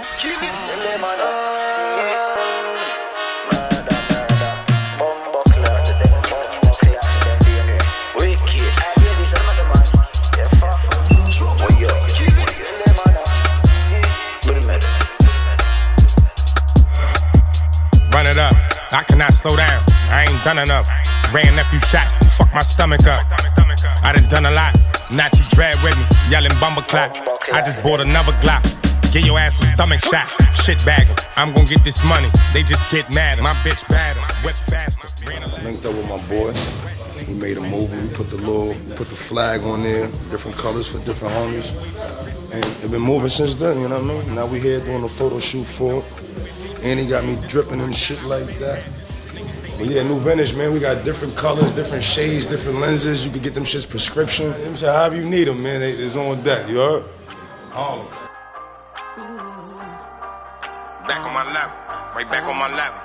Run it up, I cannot slow down, I ain't done enough. Ran a few shots, fuck my stomach up. I done a lot, Nazi dread with me, yelling bumble clock. I just bought another Glock, get your ass a stomach shot. Shit bagger, I'm gon' get this money, they just get mad. My bitch badder, whip faster. Linked up with my boy, we made a movie, we put the flag on there, different colors for different homies. And it's been moving since then, you know what I mean? Now we here doing a photo shoot for it. And he got me dripping and shit like that. But yeah, new vintage, man. We got different colors, different shades, different lenses. You can get them shits prescription. You know what I'm saying? However you need them, man. It's on deck, you heard? Back on my level, right back on my level.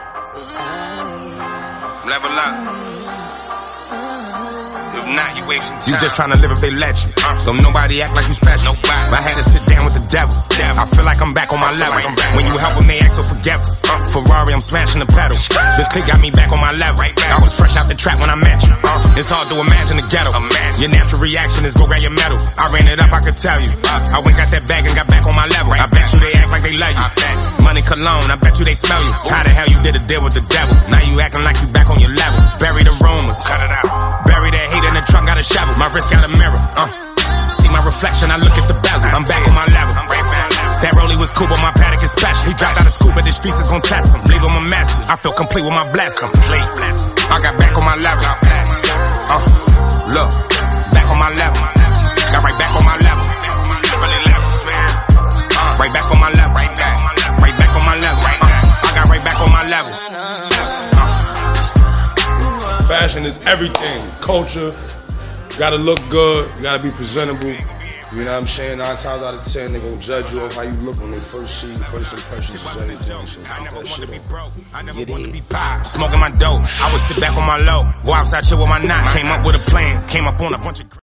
Level up. If not, you wasting time. You just tryna live if they let you. Don't nobody act like you special. I had to sit down with the devil. I feel like I'm back on my level. When you help them, they act so forgetful. Ferrari, I'm smashing the pedal. This click got me back on my level. I was fresh out the trap when I met you. It's hard to imagine the ghetto. Your natural reaction is go grab your medal. I ran it up, I could tell you. I went got that bag and got back on my level. I bet you they act like they love you. Money cologne, I bet you they smell you. How the hell you did a deal with the devil? Now you acting like you back on your level. Bury the rumors, cut it out. Bury that hate in the trunk, got a shovel. My wrist got a mirror. See my reflection, I look at the bezel. I'm back on my level. That rollie was cool, but my paddock is special. He dropped out of school, but the streets is gon' test him. Leave him a message. I feel complete with my blessing. I got back on my level. Look, back on my level. Got right back on my level. Right back on my level. Right back on my level. I got right back on my level. Fashion is everything. Culture. Gotta look good. You gotta be presentable. You know what I'm saying? 9 times out of 10, they gon' judge you off how you look when they first see you. First impressions is everything. So I never wanna be broke. I never wanna be pop. Smoking my dope. I would sit back on my low. Go outside, chill with my knot. Came up with a plan. Came up on a bunch of